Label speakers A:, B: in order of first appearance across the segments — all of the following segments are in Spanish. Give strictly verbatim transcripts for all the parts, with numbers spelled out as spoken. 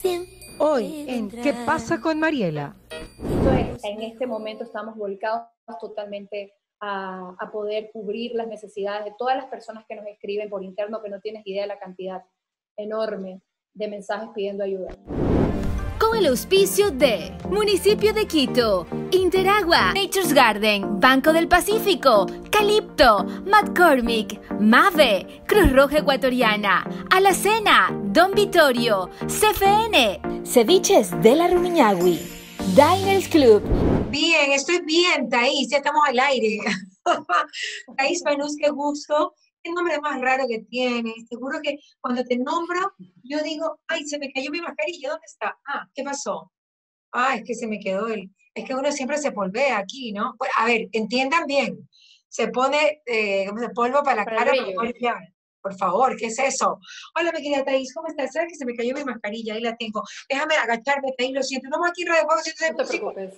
A: Hoy en ¿Qué pasa con Mariela?
B: Entonces, en este momento estamos volcados totalmente a, a poder cubrir las necesidades de todas las personas que nos escriben por interno, que no tienes idea de la cantidad enorme de mensajes pidiendo ayuda.
C: Con el auspicio de Municipio de Quito, Interagua, Nature's Garden, Banco del Pacífico, Calipto, McCormick, Mave, Cruz Roja Ecuatoriana, Alacena, Don Vittorio, C F N, Ceviches de la Rumiñahui, Diners Club.
D: Bien, estoy bien, Thaís, ya estamos al aire. Thaís Manús, qué gusto. Qué nombre más raro que tienes. Seguro que cuando te nombro, yo digo, ay, se me cayó mi mascarilla, ¿dónde está? Ah, ¿qué pasó? Ah, es que se me quedó el... Es que uno siempre se polvea aquí, ¿no? Bueno, a ver, entiendan bien. Se pone, eh, ¿cómo se polvo para la
B: Para el
D: cara para
B: brillo.
D: poder limpiar. Por favor, ¿qué es eso? Hola, mi querida Thaís, ¿cómo estás? ¿Sabes que se me cayó mi mascarilla? Ahí la tengo. Déjame agacharme, Thaís, lo siento. Estamos aquí en Radio Fuego
B: No te preocupes.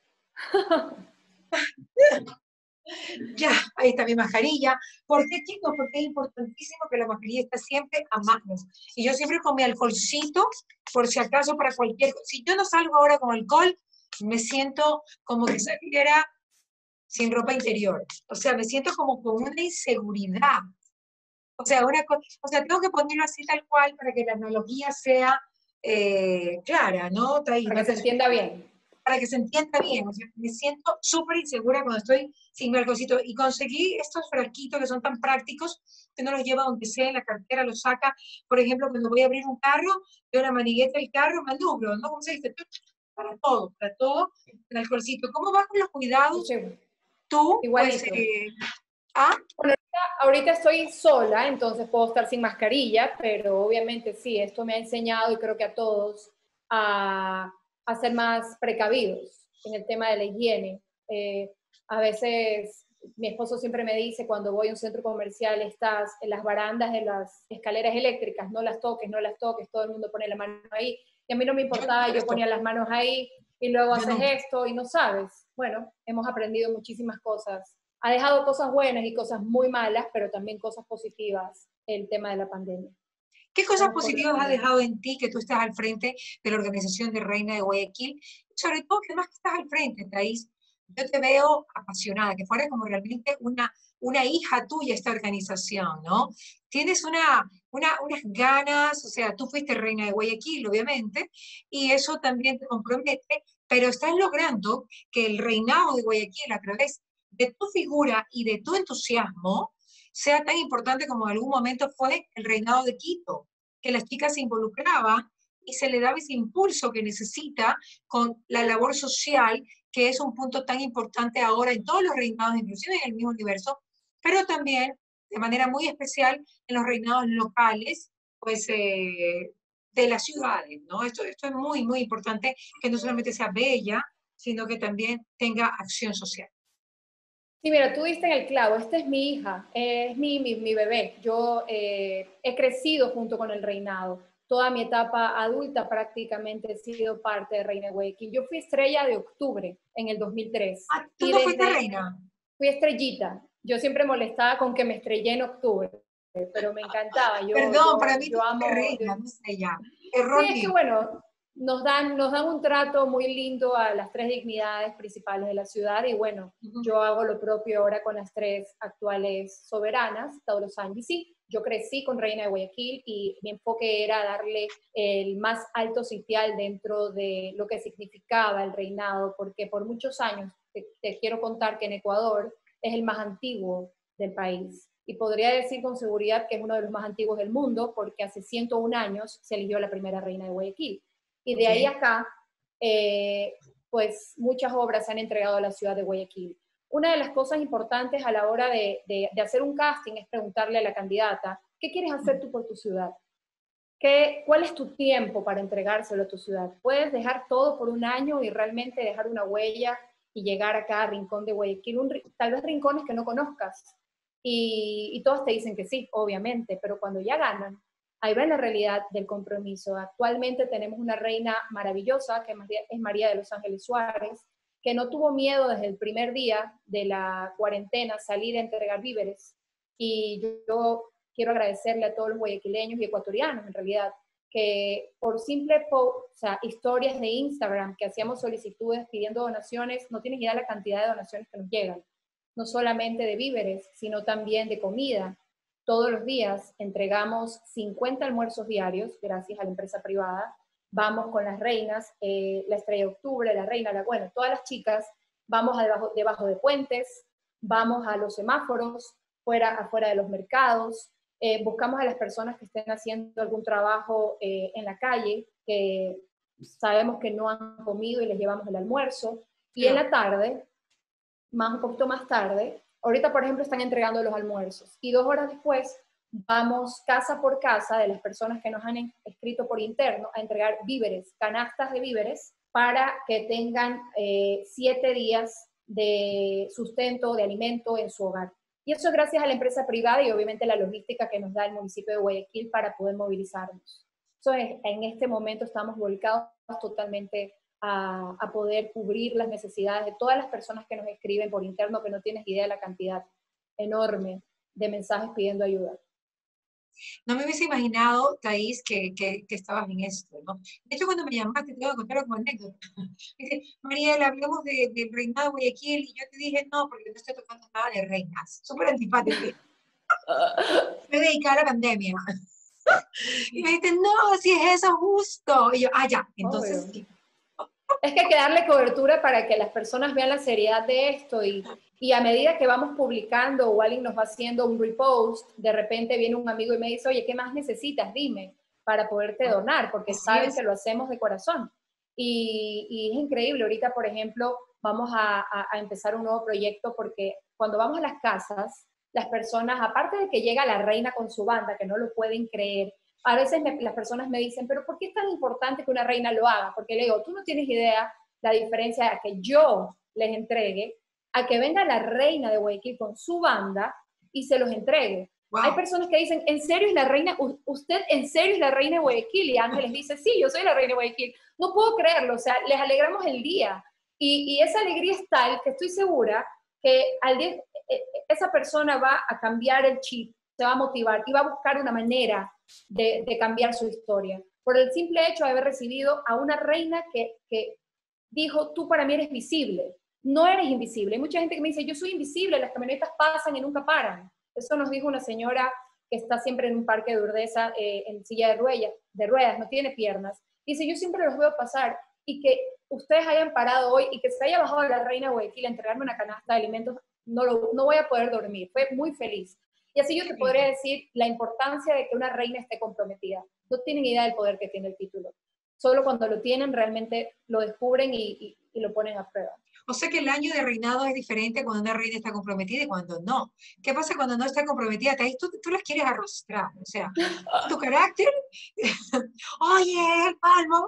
D: Ya, ahí está mi mascarilla. ¿Por qué, chicos? Porque es importantísimo que la mascarilla esté siempre a mano. Y yo siempre con mi alcoholcito, por si acaso, para cualquier cosa. Si yo no salgo ahora con alcohol, me siento como que saliera sin ropa interior. O sea, me siento como con una inseguridad. O sea, una co- o sea, tengo que ponerlo así tal cual para que la analogía sea eh, clara, ¿no? Thaís?
B: Para
D: No
B: que se
D: te
B: entienda bien.
D: para que se entienda bien. O sea, me siento súper insegura cuando estoy sin mi alcoholcito. Y conseguí estos frasquitos que son tan prácticos que uno los lleva donde sea, en la cartera, los saca. Por ejemplo, cuando voy a abrir un carro, veo la manigueta del carro, manubrio, ¿no? ¿Cómo se dice? Para todo, para todo, el alcoholcito. ¿Cómo vas con los cuidados?
B: Sí,
D: Tú, pues,
B: igualito.
D: eh, ¿ah?
B: Bueno, ahorita, ahorita estoy sola, entonces puedo estar sin mascarilla, pero obviamente sí, esto me ha enseñado y creo que a todos a, a ser más precavidos en el tema de la higiene. Eh, a veces mi esposo siempre me dice cuando voy a un centro comercial estás en las barandas de las escaleras eléctricas, no las toques, no las toques, todo el mundo pone la mano ahí. Y a mí no me importaba, yo ponía las manos ahí y luego
D: Yo
B: haces
D: nunca.
B: esto y no sabes. Bueno, hemos aprendido muchísimas cosas. Ha dejado cosas buenas y cosas muy malas, pero también cosas positivas el tema de la pandemia.
D: ¿Qué cosas
B: Estamos por
D: positivas ha
B: responder.
D: dejado en ti que tú estás al frente de la organización de Reina de Guayaquil? Sobre todo, que más que estás al frente, Thais, yo te veo apasionada, que fuera como realmente una, una hija tuya esta organización, ¿no? Tienes una, una, unas ganas, o sea, tú fuiste Reina de Guayaquil, obviamente, y eso también te compromete, pero estás logrando que el reinado de Guayaquil, a través de tu figura y de tu entusiasmo, sea tan importante como en algún momento fue el reinado de Quito, que las chicas se involucraban y se le daba ese impulso que necesita con la labor social, que es un punto tan importante ahora en todos los reinados, inclusive en el mismo universo, pero también de manera muy especial en los reinados locales, pues eh, de las ciudades, ¿no? Esto, esto es muy, muy importante, que no solamente sea bella, sino que también tenga acción social.
B: Sí, mira, tú diste en el clavo, esta es mi hija, es mi, mi, mi bebé. Yo eh, he crecido junto con el reinado. Toda mi etapa adulta prácticamente he sido parte de Reina de Guayaquil. Yo fui estrella de octubre en el dos mil tres
D: Ah, tú
B: y
D: no fuiste
B: desde,
D: reina.
B: fui estrellita. Yo siempre molestaba con que me estrellé en octubre, pero me encantaba. Yo,
D: Perdón, para
B: yo,
D: mí tú
B: yo
D: fuiste
B: amo, yo,
D: reina, no sé ya.
B: sí,
D: Error
B: es que
D: mío.
B: bueno, nos dan, nos dan un trato muy lindo a las tres dignidades principales de la ciudad y bueno,
D: Ujú.
B: yo hago lo propio ahora con las tres actuales soberanas, Taurosán y sí, yo crecí con Reina de Guayaquil y mi enfoque era darle el más alto sitial dentro de lo que significaba el reinado, porque por muchos años, te, te quiero contar que en Ecuador es el más antiguo del país y podría decir con seguridad que es uno de los más antiguos del mundo porque hace ciento un años se eligió la primera reina de Guayaquil. Y de ahí
D: Ok.
B: acá, eh, pues muchas obras se han entregado a la ciudad de Guayaquil. Una de las cosas importantes a la hora de, de, de hacer un casting es preguntarle a la candidata, ¿qué quieres hacer tú por tu ciudad? ¿Qué, ¿Cuál es tu tiempo para entregárselo a tu ciudad? Puedes dejar todo por un año y realmente dejar una huella y llegar a cada rincón de Guayaquil, un, tal vez rincones que no conozcas. Y, y todos te dicen que sí, obviamente, pero cuando ya ganan, ahí ven la realidad del compromiso. Actualmente tenemos una reina maravillosa, que es María de los Ángeles Suárez, que no tuvo miedo desde el primer día de la cuarentena salir a entregar víveres. Y yo, yo quiero agradecerle a todos los guayaquileños y ecuatorianos, en realidad, que por simple, po o sea, historias de Instagram, que hacíamos solicitudes pidiendo donaciones, no tienes idea de la cantidad de donaciones que nos llegan. No solamente de víveres, sino también de comida. Todos los días entregamos cincuenta almuerzos diarios, gracias a la empresa privada. Vamos con las reinas, eh, la Estrella de Octubre, la Reina, la, bueno, todas las chicas, vamos a debajo, debajo de puentes, vamos a los semáforos, fuera, afuera de los mercados, eh, buscamos a las personas que estén haciendo algún trabajo eh, en la calle, que sabemos que no han comido y les llevamos el almuerzo. Y en la tarde, más un poquito más tarde, ahorita por ejemplo están entregando los almuerzos y dos horas después vamos casa por casa de las personas que nos han escrito por interno a entregar víveres, canastas de víveres para que tengan eh, siete días de sustento, de alimento en su hogar. Y eso es gracias a la empresa privada y obviamente la logística que nos da el municipio de Guayaquil para poder movilizarnos. Entonces, en este momento estamos volcados totalmente A, a poder cubrir las necesidades de todas las personas que nos escriben por interno, que no tienes idea de la cantidad enorme de mensajes pidiendo ayuda.
D: No me hubiese imaginado, Thais, que, que, que estabas en esto, ¿no? De hecho, cuando me llamaste, te voy a contar como anécdota. Dice, Mariela, hablemos de, del reinado de Guayaquil, y yo te dije, no, porque no estoy tocando nada de reinas. Súper antipático. Me dediqué a la pandemia. Y me dice, no, si es eso justo. Y yo, ah, ya, entonces sí.
B: Es que hay que darle cobertura para que las personas vean la seriedad de esto y, y a medida que vamos publicando o alguien nos va haciendo un repost, de repente viene un amigo y me dice, oye, ¿qué más necesitas? Dime, para poderte donar, porque
D: Así
B: saben
D: es.
B: que lo hacemos de corazón. Y, y es increíble, ahorita, por ejemplo, vamos a, a, a empezar un nuevo proyecto porque cuando vamos a las casas, las personas, aparte de que llega la reina con su banda, que no lo pueden creer, a veces me, las personas me dicen, pero ¿por qué es tan importante que una reina lo haga? Porque le digo, tú no tienes idea la diferencia a que yo les entregue, a que venga la reina de Guayaquil con su banda y se los entregue. Wow. Hay personas que dicen, ¿en serio es la reina? ¿Usted en serio es la reina de Guayaquil? Y Ángeles dice, sí, yo soy la reina de Guayaquil. No puedo creerlo, o sea, les alegramos el día. Y, y esa alegría es tal que estoy segura que al día, esa persona va a cambiar el chip, se va a motivar y va a buscar una manera de, de cambiar su historia. Por el simple hecho de haber recibido a una reina que, que dijo, tú para mí eres visible, no eres invisible. Hay mucha gente que me dice, yo soy invisible, las camionetas pasan y nunca paran. Eso nos dijo una señora que está siempre en un parque de Urdesa, eh, en silla de ruedas, de ruedas, no tiene piernas. Dice, yo siempre los veo pasar y que ustedes hayan parado hoy y que se haya bajado la reina de Guayaquil a entregarme una canasta de alimentos, no, lo, no voy a poder dormir. Fue muy feliz. Y así yo te podría decir la importancia de que una reina esté comprometida. No tienen idea del poder que tiene el título. Solo cuando lo tienen realmente lo descubren y, y, y lo ponen a prueba.
D: O sea que el año de reinado es diferente cuando una reina está comprometida y cuando no. ¿Qué pasa cuando no está comprometida? Tú, tú las quieres arrastrar, o sea, tu carácter. Oye, el palmo.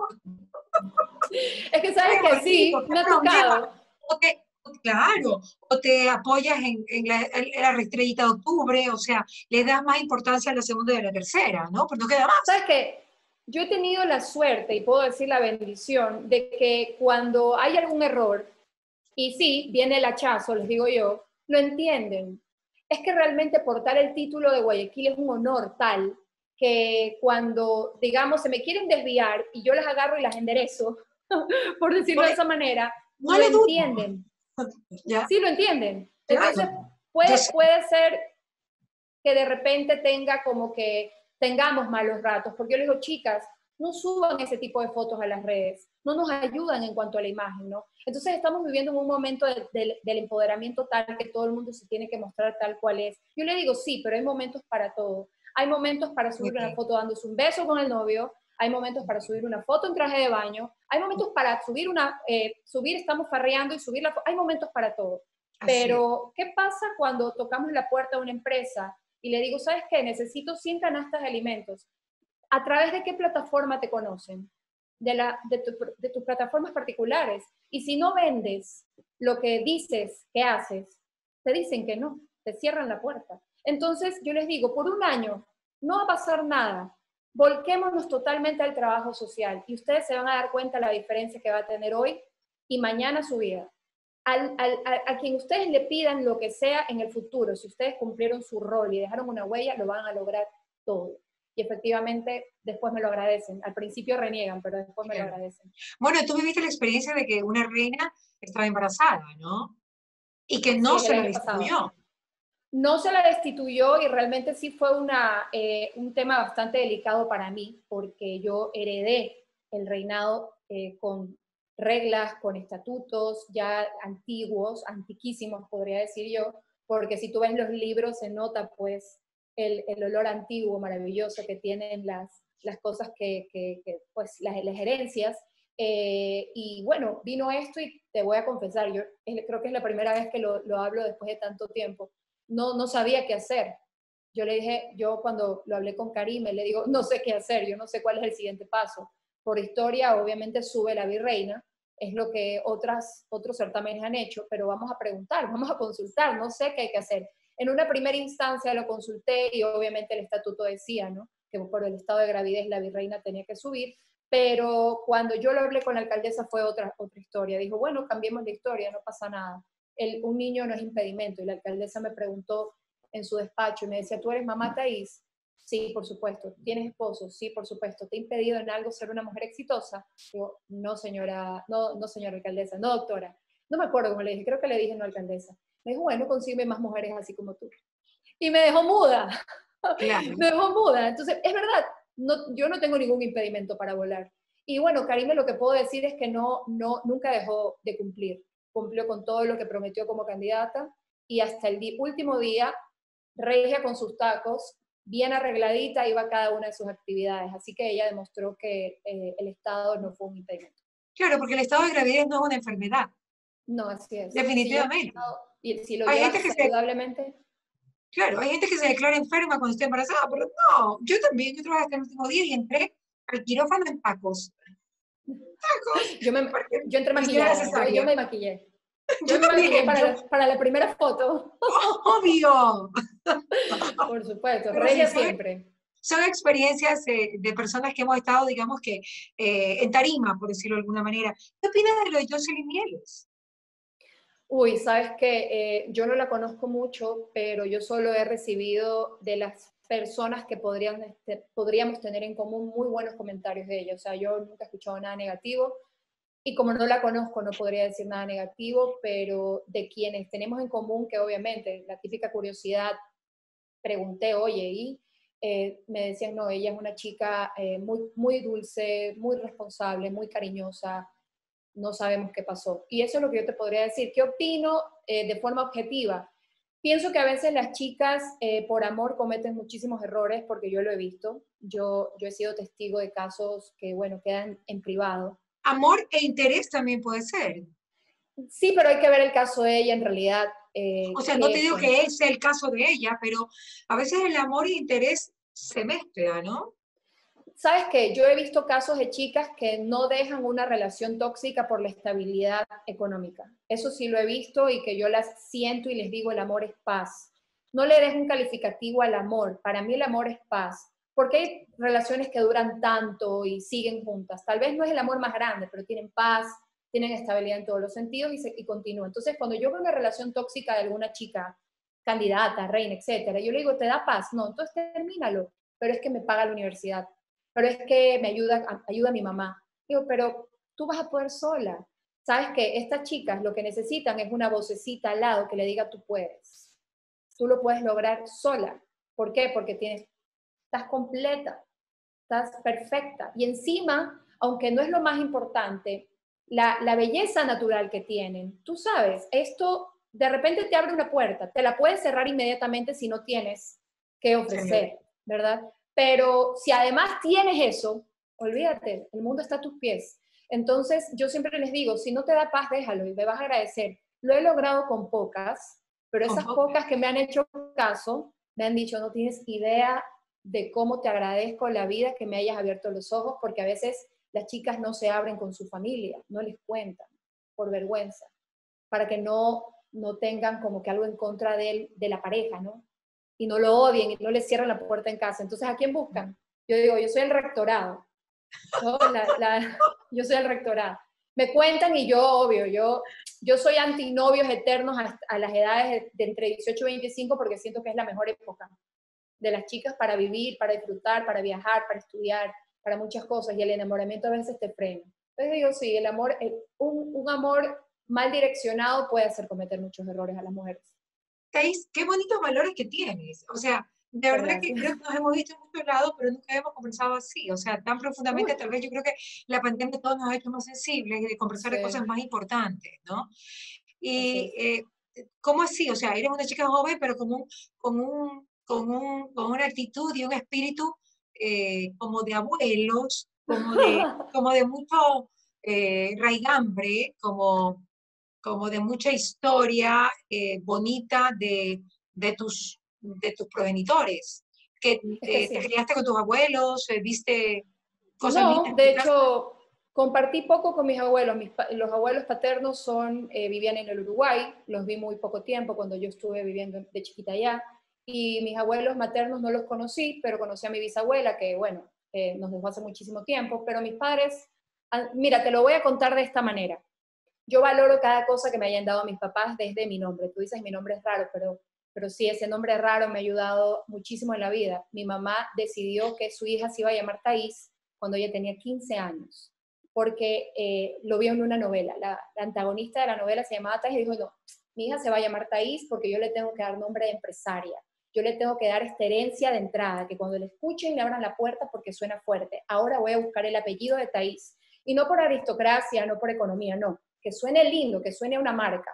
B: Es que sabes que sí, me ha tocado.
D: O te, claro, o te apoyas en, en, la, en la estrellita de octubre, o sea, le das más importancia a la segunda y a la tercera, ¿no? Pues no queda más.
B: ¿Sabes qué? Yo he tenido la suerte, y puedo decir la bendición, de que cuando hay algún error, y sí, viene el hachazo, les digo yo, lo entienden. Es que realmente portar el título de Guayaquil es un honor tal que cuando, digamos, se me quieren desviar y yo las agarro y las enderezo, por decirlo de esa manera,
D: no
B: lo entienden.
D: ¿Ya?
B: Sí, lo entienden.
D: Claro.
B: Entonces, puede, puede ser que de repente tenga como que tengamos malos ratos, porque yo les digo, chicas, no suban ese tipo de fotos a las redes, no nos ayudan en cuanto a la imagen, ¿no? Entonces estamos viviendo en un momento de, de, del empoderamiento tal que todo el mundo se tiene que mostrar tal cual es. Yo le digo, sí, pero hay momentos para todo. Hay momentos para subir okay. una foto dándose un beso con el novio, hay momentos para subir una foto en traje de baño, hay momentos para subir una, eh, subir estamos farreando y subir la foto, hay momentos para todo. Así pero, es. ¿qué pasa cuando tocamos la puerta de una empresa y le digo, ¿sabes qué? Necesito cien canastas de alimentos. ¿A través de qué plataforma te conocen? De, la, de, tu, de tus plataformas particulares. Y si no vendes lo que dices que haces, te dicen que no, te cierran la puerta. Entonces, yo les digo, por un año no va a pasar nada. Volquémonos totalmente al trabajo social y ustedes se van a dar cuenta de la diferencia que va a tener hoy y mañana su vida. Al, al, a, a quien ustedes le pidan lo que sea en el futuro, si ustedes cumplieron su rol y dejaron una huella, lo van a lograr todo. y efectivamente después me lo agradecen. Al principio reniegan, pero después me
D: Claro.
B: lo agradecen.
D: Bueno, tú viviste la experiencia de que una reina estaba embarazada, ¿no? Y que no
B: Sí,
D: se
B: el
D: la
B: año pasado.
D: destituyó.
B: No se la destituyó y realmente sí fue una, eh, un tema bastante delicado para mí, porque yo heredé el reinado eh, con reglas, con estatutos ya antiguos, antiquísimos podría decir yo, porque si tú ves los libros se nota pues el, el olor antiguo maravilloso que tienen las, las cosas que, que, que pues las, las herencias. Eh, y bueno, vino esto y te voy a confesar, yo es, creo que es la primera vez que lo, lo hablo después de tanto tiempo. No, no sabía qué hacer. Yo le dije, yo cuando lo hablé con Karime, le digo, no sé qué hacer, yo no sé cuál es el siguiente paso. Por historia, obviamente sube la virreina, es lo que otras, otros certámenes han hecho, pero vamos a preguntar, vamos a consultar, no sé qué hay que hacer. En una primera instancia lo consulté y obviamente el estatuto decía, ¿no?, que por el estado de gravidez la virreina tenía que subir, pero cuando yo lo hablé con la alcaldesa fue otra, otra historia. Dijo, bueno, cambiemos la historia, no pasa nada. El, un niño no es impedimento. Y la alcaldesa me preguntó en su despacho y me decía, ¿tú eres mamá Thaís? Sí, por supuesto. ¿Tienes esposo? Sí, por supuesto. ¿Te ha impedido en algo ser una mujer exitosa? Digo, no señora, no, no señora alcaldesa, no doctora. No me acuerdo cómo le dije, creo que le dije no alcaldesa. Me dijo, bueno, consigue más mujeres así como tú. Y me dejó muda.
D: Claro.
B: Me dejó muda. Entonces, es verdad, no, yo no tengo ningún impedimento para volar. Y bueno, Karime, lo que puedo decir es que no, no, nunca dejó de cumplir. Cumplió con todo lo que prometió como candidata y hasta el di último día, regia con sus tacos, bien arregladita, iba a cada una de sus actividades. Así que ella demostró que eh, el Estado no fue un impedimento.
D: Claro, porque el estado de gravidez no es una enfermedad.
B: No, así es.
D: Definitivamente.
B: Si, llevas, si lo
D: Hay
B: llevas
D: gente que
B: saludablemente...
D: se, claro, hay gente que se declara enferma cuando está embarazada, pero no, yo también, yo trabajé hasta el último día y entré al quirófano en tacos. Tacos,
B: Yo, me,
D: porque
B: yo entré
D: ni siquiera
B: maquillada, yo,
D: necesaria.
B: yo me maquillé.
D: Yo,
B: Yo me
D: también,
B: maquillé para,
D: yo,
B: la, para la primera foto.
D: obvio.
B: Por supuesto,
D: Pero sí,
B: regia
D: son,
B: siempre.
D: son experiencias eh, de personas que hemos estado, digamos que, eh, en tarima, por decirlo de alguna manera. ¿Qué opinas de lo de Jocelyn Mieles?
B: Uy, sabes que eh, yo no la conozco mucho, pero yo solo he recibido de las personas que podrían, este, podríamos tener en común muy buenos comentarios de ella. O sea, yo nunca he escuchado nada negativo y como no la conozco no podría decir nada negativo, pero de quienes tenemos en común, que obviamente la típica curiosidad, pregunté, oye, y eh, me decían, no, ella es una chica eh, muy, muy dulce, muy responsable, muy cariñosa, no sabemos qué pasó. Y eso es lo que yo te podría decir. ¿Qué opino eh, de forma objetiva? Pienso que a veces las chicas eh, por amor cometen muchísimos errores, porque yo lo he visto. Yo, yo he sido testigo de casos que, bueno, quedan en privado.
D: Amor e interés también puede ser.
B: Sí, pero hay que ver el caso de ella en realidad. Eh,
D: O sea, no te
B: que,
D: digo
B: bueno,
D: que ese es el caso de ella, pero a veces el amor y interés se mezclan, ¿no?
B: ¿sabes qué? Yo he visto casos de chicas que no dejan una relación tóxica por la estabilidad económica. Eso sí lo he visto y que yo las siento y les digo, el amor es paz. No le des un calificativo al amor. Para mí el amor es paz. Porque hay relaciones que duran tanto y siguen juntas. Tal vez no es el amor más grande, pero tienen paz, tienen estabilidad en todos los sentidos y, se, y continúan. Entonces, cuando yo veo una relación tóxica de alguna chica, candidata, reina, etcétera, yo le digo, ¿te da paz? No, entonces termínalo. Pero es que me paga la universidad, pero es que me ayuda, ayuda a mi mamá. Digo, pero tú vas a poder sola. Sabes que estas chicas lo que necesitan es una vocecita al lado que le diga, tú puedes. Tú lo puedes lograr sola. ¿Por qué? Porque tienes, estás completa, estás perfecta. Y encima, aunque no es lo más importante, la, la belleza natural que tienen, tú sabes, esto de repente te abre una puerta, te la puedes cerrar inmediatamente si no tienes que ofrecer, sí, ¿verdad? Pero si además tienes eso, olvídate, el mundo está a tus pies. Entonces, yo siempre les digo, si no te da paz, déjalo y me vas a agradecer. Lo he logrado con pocas, pero esas pocas que me han hecho caso, me han dicho, no tienes idea de cómo te agradezco la vida que me hayas abierto los ojos, porque a veces las chicas no se abren con su familia, no les cuentan, por vergüenza, para que no, no tengan como que algo en contra de, él, de la pareja, ¿no? Y no lo odien y no le cierran la puerta en casa. Entonces, ¿a quién buscan? Yo digo, yo soy el rectorado, ¿no? La, la, yo soy el rectorado. Me cuentan y yo, obvio, yo, yo soy antinovios eternos a, a las edades de, de entre dieciocho y veinticinco porque siento que es la mejor época. de las chicas para vivir, para disfrutar, para viajar, para estudiar, para muchas cosas, y el enamoramiento a veces te frena. Entonces digo, sí, el amor, el, un, un amor mal direccionado puede hacer cometer muchos errores a las mujeres.
D: Thais, qué bonitos valores que tienes. O sea, de verdad
B: Gracias.
D: que creo que nos hemos visto en muchos lados, pero nunca hemos conversado así. O sea, tan profundamente,
B: Uy,
D: tal vez yo creo que la pandemia todos nos ha hecho más sensibles y de conversar de cosas
B: sí,
D: más importantes, ¿no?
B: así
D: Y,
B: es.
D: eh, ¿cómo así? O sea, eres una chica joven, pero con un, con un, con un, con una actitud y un espíritu eh, como de abuelos, como de, como de mucho eh, raigambre, como como de mucha historia eh, bonita de, de, tus, de tus progenitores, que
B: Es que
D: eh, te
B: sí.
D: criaste con tus abuelos, eh, viste cosas lindas
B: No,
D: en
B: de
D: tu casa.
B: hecho, compartí poco con mis abuelos. Mis, los abuelos paternos son, eh, vivían en el Uruguay, los vi muy poco tiempo cuando yo estuve viviendo de chiquita allá. Y mis abuelos maternos no los conocí, pero conocí a mi bisabuela, que bueno, eh, nos dejó hace muchísimo tiempo. Pero mis padres, ah, mira, te lo voy a contar de esta manera. Yo valoro cada cosa que me hayan dado mis papás desde mi nombre. Tú dices mi nombre es raro, pero, pero sí, ese nombre raro me ha ayudado muchísimo en la vida. Mi mamá decidió que su hija se iba a llamar Thais cuando ella tenía quince años, porque eh, lo vio en una novela. La, la antagonista de la novela se llamaba Thais y dijo, no, mi hija se va a llamar Thais porque yo le tengo que dar nombre de empresaria. Yo le tengo que dar esta herencia de entrada, que cuando le escuchen le abran la puerta porque suena fuerte. Ahora voy a buscar el apellido de Thais. Y no por aristocracia, no por economía, no. Que suene lindo, que suene una marca.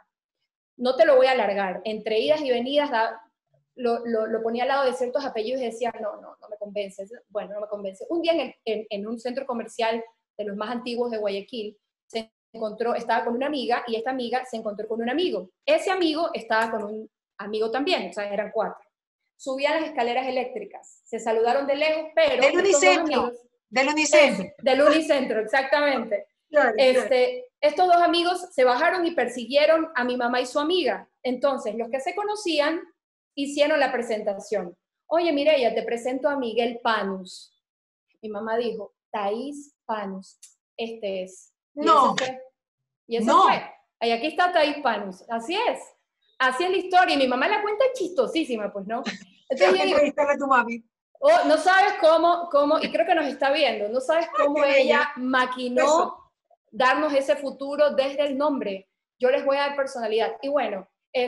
B: No te lo voy a alargar. Entre idas y venidas da, lo, lo, lo, ponía al lado de ciertos apellidos y decía, no, no, no me convence. Bueno, no me convence. Un día en, en, en un centro comercial de los más antiguos de Guayaquil, se encontró, estaba con una amiga y esta amiga se encontró con un amigo. Ese amigo estaba con un amigo también, o sea, eran cuatro. Subían las escaleras eléctricas, se saludaron de lejos, pero
D: Del
B: estos dos
D: Unicentro,
B: amigos,
D: del
B: eso,
D: Unicentro.
B: del Unicentro, exactamente.
D: Claro,
B: Este,
D: claro.
B: estos dos amigos se bajaron y persiguieron a mi mamá y su amiga. Entonces, los que se conocían hicieron la presentación. Oye, Mireya, te presento a Miguel Panus. Mi mamá dijo, Thais Panus, este es. Y ese
D: No,
B: fue. Y ese fue.
D: no.
B: Y aquí está Thais Panus. Así es. Así es la historia. Y mi mamá la cuenta chistosísima, pues, ¿no? Entonces yo digo,
D: Entrevistarle a tu mami.
B: oh, no sabes cómo, cómo, y creo que nos está viendo, no sabes
D: Ay,
B: cómo
D: qué bella.
B: ella
D: Eso.
B: maquinó darnos ese futuro desde el nombre. Yo les voy a dar personalidad. Y bueno,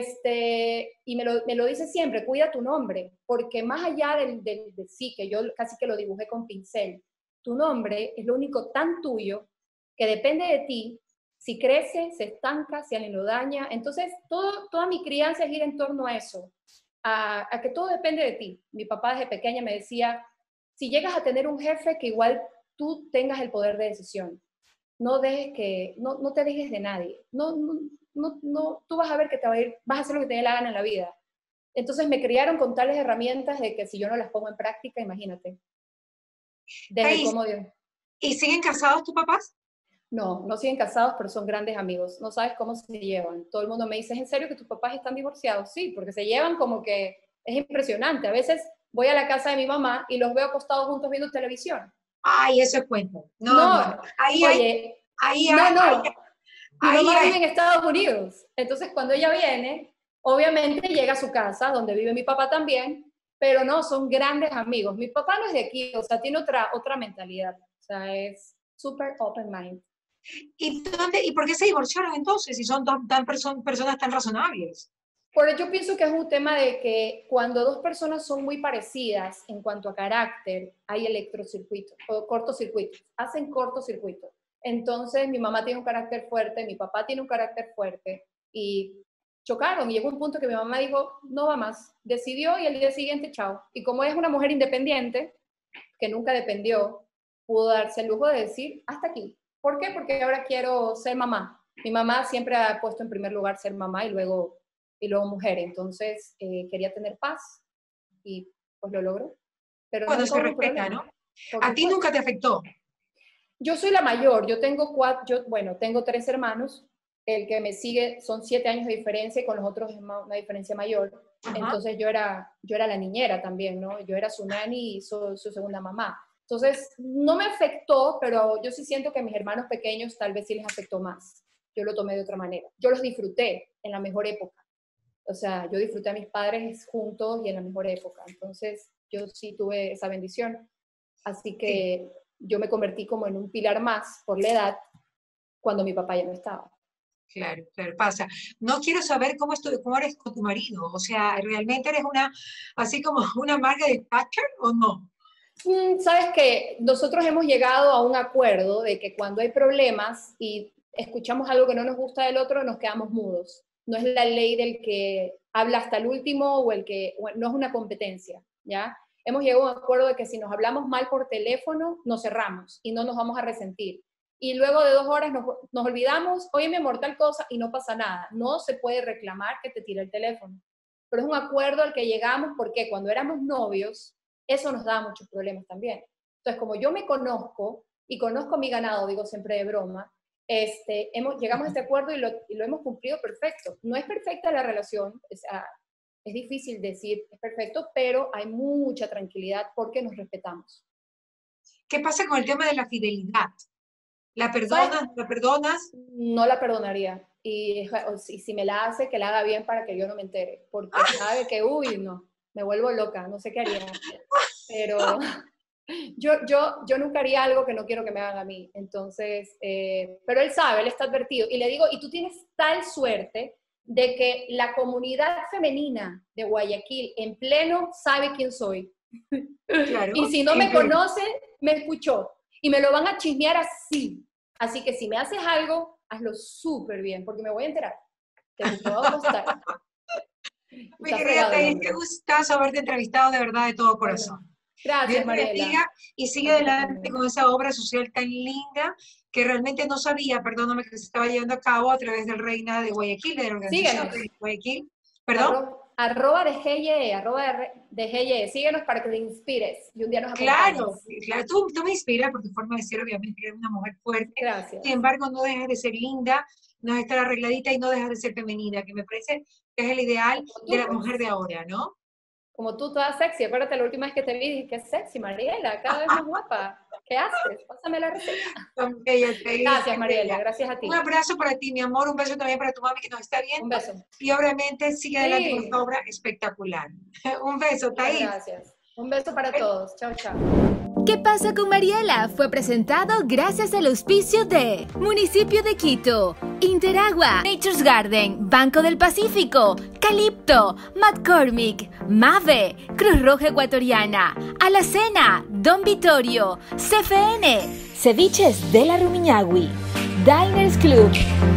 B: este, y me lo, me lo dice siempre, cuida tu nombre, porque más allá del, del, del sí, que yo casi que lo dibujé con pincel, tu nombre es lo único tan tuyo que depende de ti. Si crece, se estanca, si alguien lo daña. Entonces, todo, toda mi crianza gira en torno a eso. A, a, que todo depende de ti. Mi papá desde pequeña me decía, si llegas a tener un jefe, que igual tú tengas el poder de decisión. No, dejes que, no, no te dejes de nadie. No, no, no, no, tú vas a ver que te va a ir, vas a hacer lo que te dé la gana en la vida. Entonces me criaron con tales herramientas de que si yo no las pongo en práctica, imagínate. Desde
D: Thais,
B: cómo Dios.
D: ¿y siguen casados tus papás?
B: No, no siguen casados, pero son grandes amigos. No sabes cómo se llevan. Todo el mundo me dice, ¿es en serio que tus papás están divorciados? Sí, porque se llevan como que es impresionante. A veces voy a la casa de mi mamá y los veo acostados juntos viendo televisión.
D: Ay, eso es cuento. No, no, no.
B: No,
D: Ahí hay,
B: oye,
D: ahí
B: no,
D: hay, ahí,
B: no. Mi
D: ahí
B: mamá vive
D: hay.
B: en Estados Unidos. Entonces, cuando ella viene, obviamente llega a su casa, donde vive mi papá también, pero no, son grandes amigos. Mi papá no es de aquí, o sea, tiene otra, otra mentalidad. O sea, es súper open mind.
D: ¿Y, dónde, ¿Y por qué se divorciaron entonces si son tan, tan perso personas tan razonables?
B: Por yo pienso que es un tema de que cuando dos personas son muy parecidas en cuanto a carácter, hay electrocircuitos o cortocircuitos, hacen cortocircuitos. Entonces mi mamá tiene un carácter fuerte, mi papá tiene un carácter fuerte y chocaron. Y llegó un punto que mi mamá dijo, no va más. Decidió y el día siguiente, chao. Y como es una mujer independiente, que nunca dependió, pudo darse el lujo de decir, hasta aquí. ¿Por qué? Porque ahora quiero ser mamá. Mi mamá siempre ha puesto en primer lugar ser mamá y luego, y luego mujer. Entonces, eh, quería tener paz y pues lo logró. Pero
D: Bueno,
B: nunca
D: se
B: hubo un
D: respeta,
B: problema.
D: ¿no?
B: Por
D: A ti
B: supuesto.
D: nunca te afectó.
B: Yo soy la mayor. Yo tengo cuatro, yo, bueno, tengo tres hermanos. El que me sigue son siete años de diferencia y con los otros es una diferencia mayor.
D: Ajá.
B: Entonces yo era, yo era la niñera también, ¿no? Yo era su nani y su, su segunda mamá. Entonces, no me afectó, pero yo sí siento que a mis hermanos pequeños tal vez sí les afectó más. Yo lo tomé de otra manera. Yo los disfruté en la mejor época. O sea, yo disfruté a mis padres juntos y en la mejor época. Entonces, yo sí tuve esa bendición. Así que yo me convertí como en un pilar más por la edad cuando mi papá ya no estaba.
D: Claro, claro, pasa. No quiero saber cómo, estoy, cómo eres con tu marido. O sea, ¿realmente eres una, así como una Margaret Thatcher o no?
B: Mm, Sabes que nosotros hemos llegado a un acuerdo de que cuando hay problemas y escuchamos algo que no nos gusta del otro, nos quedamos mudos. No es la ley del que habla hasta el último o el que, bueno, no es una competencia, ¿ya? Hemos llegado a un acuerdo de que si nos hablamos mal por teléfono, nos cerramos y no nos vamos a resentir. Y luego de dos horas nos, nos olvidamos, oye mi amor, tal cosa, y no pasa nada. No se puede reclamar que te tire el teléfono. Pero es un acuerdo al que llegamos porque cuando éramos novios, eso nos daba muchos problemas también. Entonces, como yo me conozco y conozco mi ganado, digo siempre de broma, este, hemos, llegamos a este acuerdo y lo, y lo hemos cumplido perfecto. No es perfecta la relación, o sea, es difícil decir es perfecto, pero hay mucha tranquilidad porque nos respetamos.
D: ¿Qué pasa con el tema de la fidelidad? ¿La perdonas? ¿La perdonas?
B: No la perdonaría. Y, y si me la hace, que la haga bien para que yo no me entere. Porque sabe que, uy, no, me vuelvo loca, no sé qué haría. Pero yo, yo, yo nunca haría algo que no quiero que me hagan a mí. Entonces, eh, pero él sabe, él está advertido. Y le digo, y tú tienes tal suerte de que la comunidad femenina de Guayaquil en pleno sabe quién soy. Claro, y si no me conoce, me escuchó. Y me lo van a chismear así. Así que si me haces algo, hazlo súper bien, porque me voy a enterar. Te va a costar.
D: Mi querida Thais, qué gustazo haberte entrevistado de verdad de todo corazón.
B: Bueno, gracias, Mariela.
D: Y sigue adelante con esa obra social tan linda que realmente no sabía, perdóname, que se estaba llevando a cabo a través del Reina de Guayaquil, de la organización de Guayaquil. ¿Perdón?
B: Arroba, arroba de G Y E, arroba de G Y E. Síguenos para que te inspires y un día nos acompañes.
D: Claro, claro. Tú, tú me inspiras por tu forma de ser, obviamente, eres una mujer fuerte.
B: Gracias.
D: Sin embargo, no dejas de ser linda, no dejas de estar arregladita y no dejas de ser femenina, que me parece que es el ideal de la mujer de ahora, ¿no?
B: Como tú, toda sexy. Acuérdate, la última vez que te vi, dije, qué sexy, Mariela, cada vez más guapa. ¿Qué haces? Pásame la receta.
D: Bella,
B: gracias, Mariela, gracias a ti.
D: Un abrazo para ti, mi amor, un beso también para tu mami que nos está viendo.
B: Un beso.
D: Y obviamente sigue adelante sí. con tu obra espectacular. Un beso, Thais.
B: Gracias. Un beso para todos. Chao, chao.
C: ¿Qué pasa con Mariela? Fue presentado gracias al auspicio de Municipio de Quito, Interagua, Nature's Garden, Banco del Pacífico, Calipto, McCormick, Mave, Cruz Roja Ecuatoriana, Alacena, Don Vittorio, C F N, Ceviches de la Rumiñahui, Diners Club.